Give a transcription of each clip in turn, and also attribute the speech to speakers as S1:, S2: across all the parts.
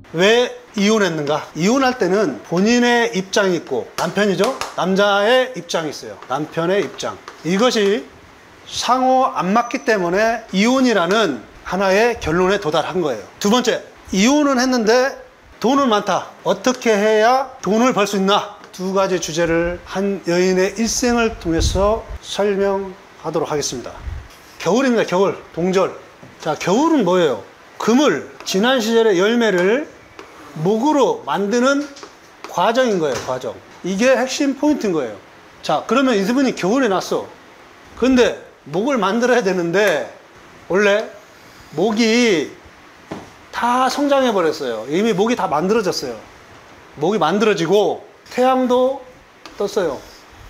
S1: 왜 이혼했는가? 이혼할 때는 본인의 입장이 있고 남편이죠? 남자의 입장이 있어요. 남편의 입장. 이것이 상호 안 맞기 때문에 이혼이라는 하나의 결론에 도달한 거예요. 두 번째, 이혼은 했는데 돈은 많다. 어떻게 해야 돈을 벌 수 있나? 두 가지 주제를 한 여인의 일생을 통해서 설명하도록 하겠습니다. 겨울입니다. 겨울. 동절. 자, 겨울은 뭐예요? 금을, 지난 시절의 열매를 목으로 만드는 과정인 거예요. 과정. 이게 핵심 포인트인 거예요. 자, 그러면 이분이 겨울에 났어. 근데 목을 만들어야 되는데 원래 목이 다 성장해 버렸어요. 이미 목이 다 만들어졌어요. 목이 만들어지고 태양도 떴어요.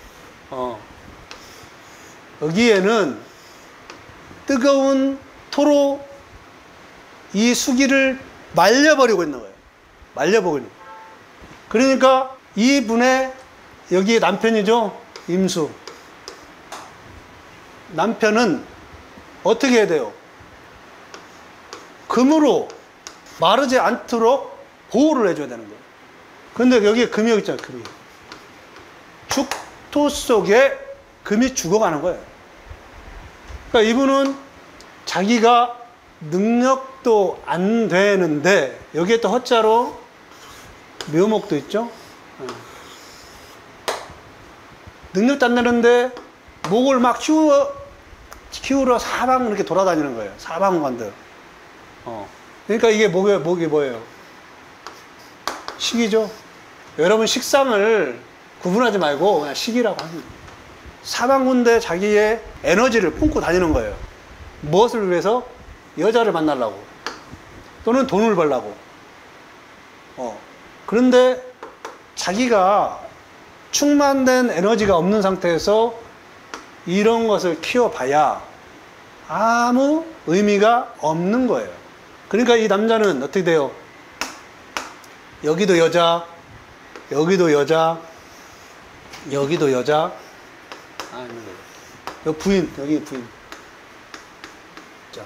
S1: 여기에는 뜨거운 토로 이 수기를 말려버리고 있는 거예요. 말려버리고 있는 거예요. 그러니까 이분의 여기 남편이죠. 임수. 남편은 어떻게 해야 돼요? 금으로 마르지 않도록 보호를 해줘야 되는 거예요. 근데 여기에 금이 여기 있잖아요. 금이. 축토 속에 금이 죽어가는 거예요. 그러니까 이분은 자기가 능력도 안 되는데 여기에 또 허자로 묘목도 있죠. 능력도 안 되는데 목을 막 키우러 사방 이렇게 돌아다니는 거예요. 사방관들. 그러니까 이게 목이 뭐예요? 식이죠. 여러분 식상을 구분하지 말고 그냥 식이라고 합니다. 사방군데 자기의 에너지를 품고 다니는 거예요. 무엇을 위해서? 여자를 만나려고 또는 돈을 벌려고. 그런데 자기가 충만된 에너지가 없는 상태에서 이런 것을 키워봐야 아무 의미가 없는 거예요. 그러니까 이 남자는 어떻게 돼요? 여기도 여자, 여기도 여자, 여기도 여자. 여기 부인, 여기 부인. 자,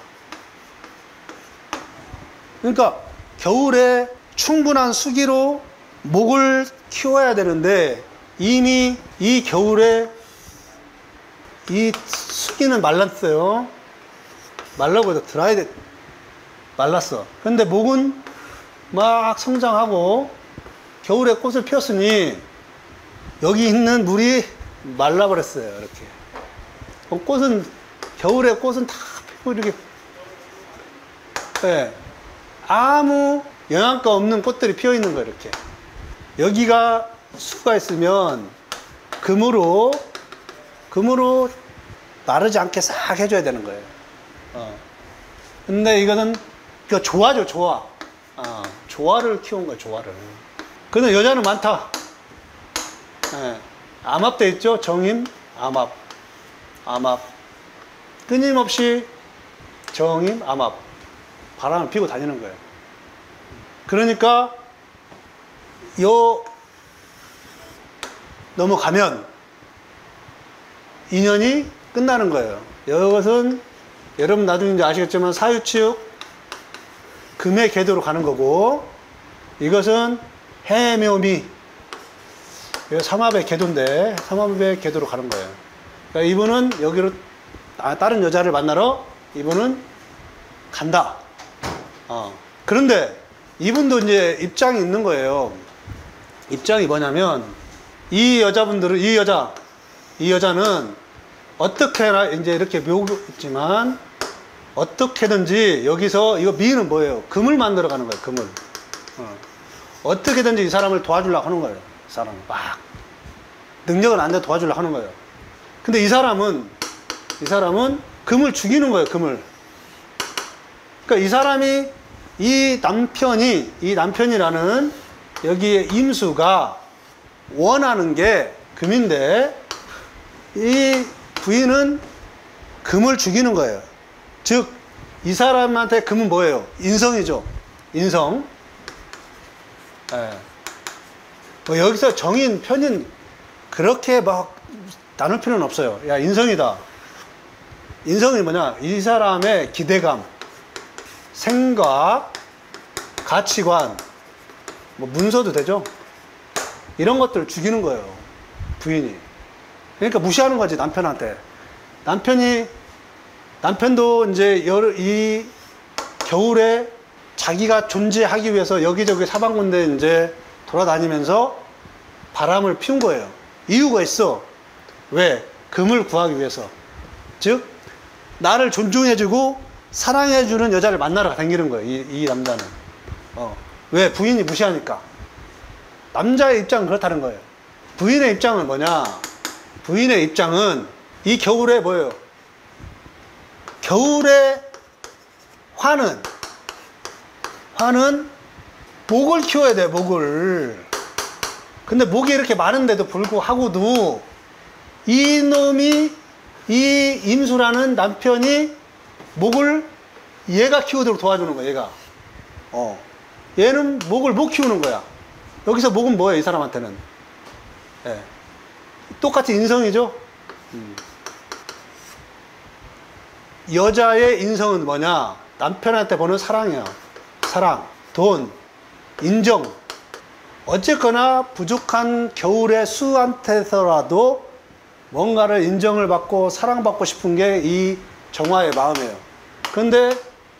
S1: 그러니까 겨울에 충분한 수기로 목을 키워야 되는데 이미 이 겨울에 이 수기는 말랐어요. 말라고 드라이 돼. 말랐어. 근데 목은 막 성장하고 겨울에 꽃을 피웠으니 여기 있는 물이 말라버렸어요. 이렇게. 꽃은 겨울에 꽃은 다 피고 이렇게 네. 아무 영양가 없는 꽃들이 피어 있는 거예요. 이렇게. 여기가 수가 있으면 금으로 마르지 않게 싹 해줘야 되는 거예요. 근데 이거는 그 조화죠, 조화. 조화를 키운 거예요, 조화를. 근데 여자는 많다. 네. 암합돼 있죠, 정임, 암합. 끊임없이 정임, 암합. 바람을 피고 다니는 거예요. 그러니까 넘어가면 인연이 끝나는 거예요. 이것은 여러분 나중에 이제 아시겠지만 사유치육 금의 궤도로 가는 거고, 이것은 해묘미 삼합의 궤도인데 삼합의 궤도로 가는 거예요. 그러니까 이분은 여기로 다른 여자를 만나러 이분은 간다. 그런데 이분도 이제 입장이 있는 거예요. 입장이 뭐냐면 이 여자는 어떻게나 이제 이렇게 묘고 있지만 어떻게든지 여기서 이거 미는 뭐예요? 금을 만들어 가는 거예요. 금을. 어떻게든지 이 사람을 도와주려고 하는 거예요. 이 사람을 막 능력은 안 돼 도와주려고 하는 거예요. 근데 이 사람은 금을 죽이는 거예요. 금을. 그러니까 이 사람이 이 남편이라는 여기에 임수가 원하는 게 금인데 이 부인은 금을 죽이는 거예요. 즉 이 사람한테 금은 뭐예요? 인성이죠. 인성. 네. 여기서 정인, 편인 그렇게 막 나눌 필요는 없어요. 야, 인성이다. 인성이 뭐냐? 이 사람의 기대감, 생각, 가치관, 뭐 문서도 되죠. 이런 것들을 죽이는 거예요, 부인이. 그러니까 무시하는 거지, 남편한테. 남편도 이제 이 겨울에 자기가 존재하기 위해서 여기저기 사방군데 이제 돌아다니면서 바람을 피운 거예요. 이유가 있어. 왜? 금을 구하기 위해서. 즉, 나를 존중해주고 사랑해주는 여자를 만나러 다니는 거예요, 이 남자는. 왜? 부인이 무시하니까. 남자의 입장은 그렇다는 거예요. 부인의 입장은 뭐냐? 부인의 입장은 이 겨울에 뭐예요? 겨울에 화는 목을 키워야 돼, 목을. 근데 목이 이렇게 많은데도 불구하고도 이 임수라는 남편이 목을 얘가 키우도록 도와주는 거야, 얘가. 얘는 목을 못 키우는 거야. 여기서 목은 뭐예요, 이 사람한테는? 예. 똑같이 인성이죠? 여자의 인성은 뭐냐? 남편한테 보는 사랑이야. 사랑, 돈, 인정. 어쨌거나 부족한 겨울의 수한테서라도 뭔가를 인정을 받고 사랑받고 싶은 게 이 정화의 마음이에요. 그런데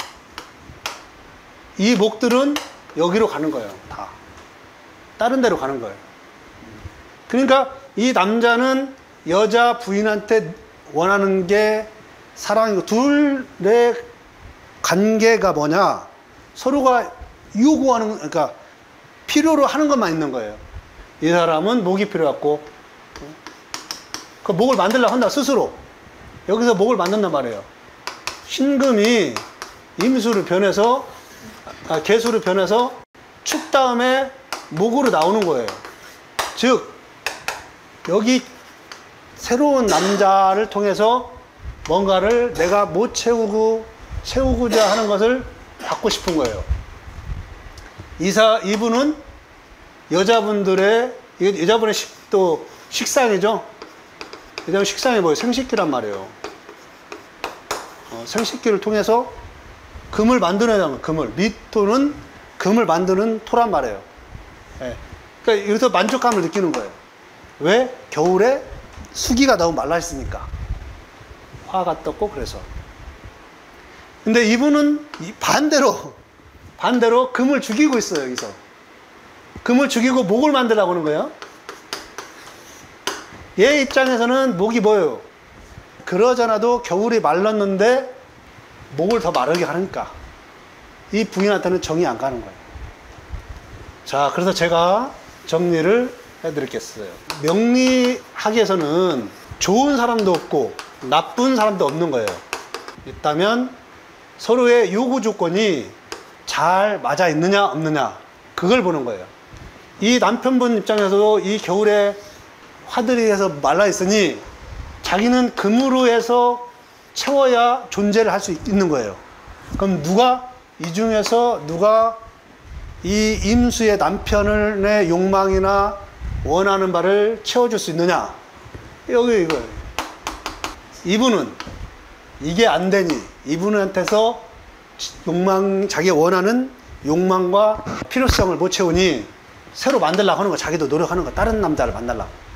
S1: 이 목들은 여기로 가는 거예요, 다. 다른 데로 가는 거예요. 그러니까 이 남자는 여자 부인한테 원하는 게 사랑이고, 둘의 관계가 뭐냐? 서로가 요구하는, 그러니까 필요로 하는 것만 있는 거예요. 이 사람은 목이 필요했고, 그 목을 만들려고 한다, 스스로. 여기서 목을 만든단 말이에요. 신금이 임수를 변해서, 개수를 변해서 축 다음에 목으로 나오는 거예요. 즉, 여기 새로운 남자를 통해서 뭔가를 내가 못 채우고자 하는 것을 받고 싶은 거예요. 이분은 여자분의 또 식상이죠. 여자분 식상이 뭐예요? 생식기란 말이에요. 생식기를 통해서 금을 만들어내는 금을. 미토는 금을 만드는 토란 말이에요. 예. 그러니까 여기서 만족감을 느끼는 거예요. 왜? 겨울에 수기가 너무 말라 있으니까. 화가 떴고, 그래서. 근데 이분은 반대로 금을 죽이고 있어요, 여기서. 금을 죽이고 목을 만들라고 하는 거예요. 얘 입장에서는 목이 뭐예요? 그러잖아도 겨울이 말랐는데 목을 더 마르게 하니까 이 부인한테는 정이 안 가는 거예요. 자, 그래서 제가 정리를 해드리겠어요. 명리학에서는 좋은 사람도 없고 나쁜 사람도 없는 거예요. 있다면 서로의 요구 조건이 잘 맞아 있느냐 없느냐, 그걸 보는 거예요. 이 남편분 입장에서도 이 겨울에 화들이 해서 말라 있으니 자기는 금으로 해서 채워야 존재를 할 수 있는 거예요. 그럼 이 중에서 누가 이 임수의 남편의 욕망이나 원하는 바를 채워줄 수 있느냐? 여기 이거예요. 이분은 이게 안 되니 이분한테서 자기가 원하는 욕망과 필요성을 못 채우니 새로 만들려고 하는 거, 자기도 노력하는 거, 다른 남자를 만나려고.